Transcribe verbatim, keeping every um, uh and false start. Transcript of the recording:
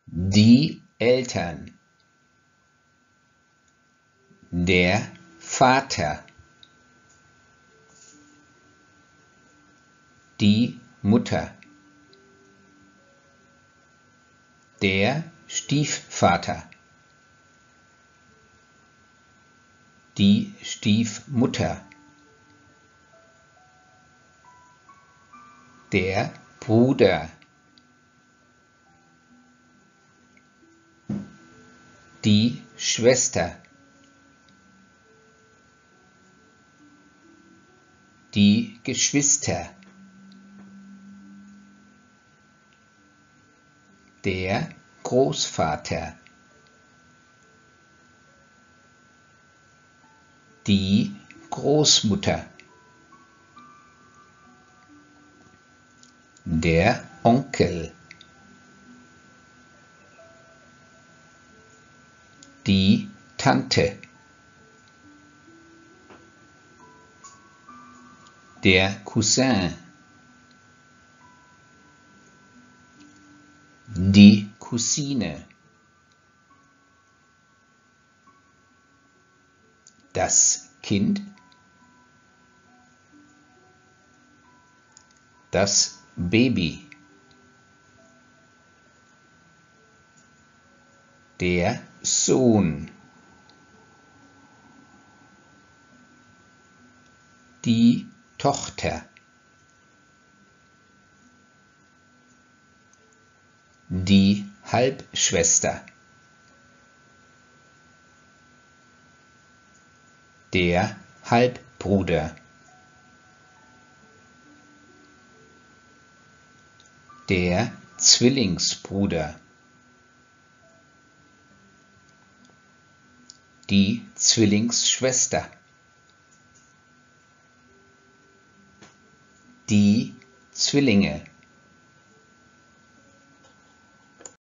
Die Eltern, der Vater, die Mutter, der Stiefvater, die Stiefmutter, der Bruder, die Schwester, die Geschwister, der Großvater, die Großmutter, der Onkel, die Tante, der Cousin, die Cousine, das Kind, das Baby, der Sohn, die Tochter, die Halbschwester, der Halbbruder, der Zwillingsbruder, die Zwillingsschwester, die Zwillinge,